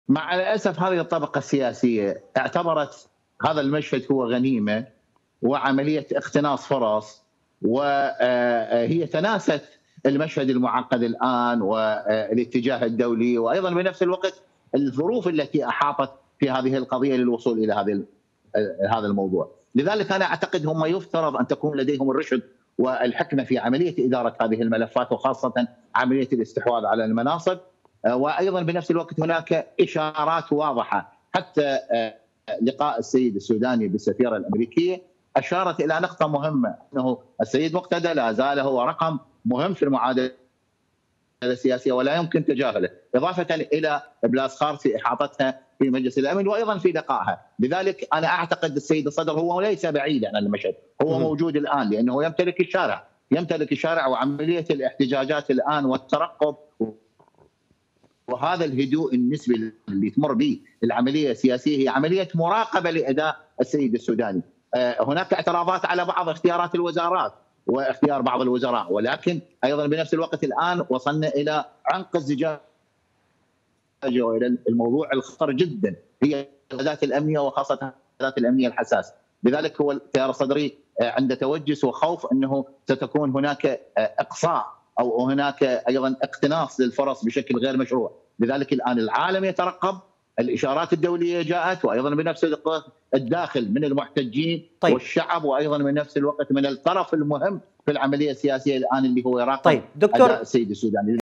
مع الأسف هذه الطبقة السياسية اعتبرت هذا المشهد هو غنيمة وعملية اقتناص فرص، وهي تناست المشهد المعقد الآن والاتجاه الدولي، وأيضا بنفس الوقت الظروف التي أحاطت في هذه القضية للوصول إلى هذا الموضوع. لذلك أنا أعتقد هم يفترض أن تكون لديهم الرشد والحكمة في عملية إدارة هذه الملفات، وخاصة عملية الاستحواذ على المناصب. وأيضا بنفس الوقت هناك إشارات واضحة، حتى لقاء السيد السوداني بالسفيرة الأمريكية أشارت إلى نقطة مهمة، أنه السيد مقتدى لا زال هو رقم مهم في المعادلة السياسية ولا يمكن تجاهله، إضافة إلى إبلاس خارس في إحاطتها في مجلس الأمن وأيضا في لقائها. لذلك أنا أعتقد السيد الصدر هو ليس بعيدا عن المشهد، هو موجود الآن لأنه يمتلك الشارع وعملية الاحتجاجات الآن والترقب وهذا الهدوء النسبي اللي تمر به العملية السياسية هي عملية مراقبة لأداء السيد السوداني. هناك اعتراضات على بعض اختيارات الوزارات واختيار بعض الوزراء، ولكن أيضا بنفس الوقت الآن وصلنا إلى عنق الزجاجة وإلى الموضوع الخطر جدا، هي القيادات الأمنية وخاصة القيادات الأمنية الحساسة. لذلك هو التيار الصدري عنده توجس وخوف أنه ستكون هناك إقصاء أو هناك أيضا اقتناص للفرص بشكل غير مشروع. لذلك الآن العالم يترقب، الإشارات الدولية جاءت، وأيضا بنفس الوقت الداخل من المحتجين والشعب، وأيضا بنفس الوقت من الطرف المهم في العملية السياسية الآن اللي هو يراقب أداء السيد السوداني.